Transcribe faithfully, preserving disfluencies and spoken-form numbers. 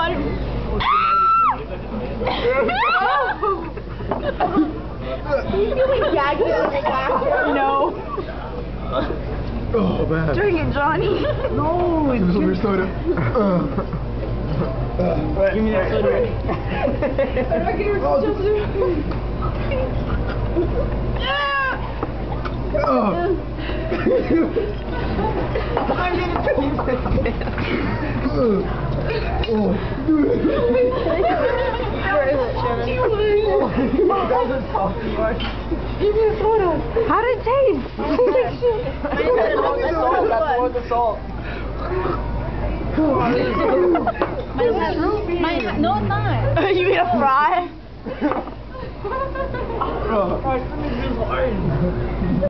Johnny. He's doing gagging in the bathroom. No. Oh, bad. Drink it, Johnny. No. There's some soda. Uh. Uh, Give me that soda. I'm not getting oh. Oh. I'm gonna taste this. Oh. Where is it, Shannon? Give me a soda. How did it taste? That's the salt. My, no, it's not. You mean a fry? Oh.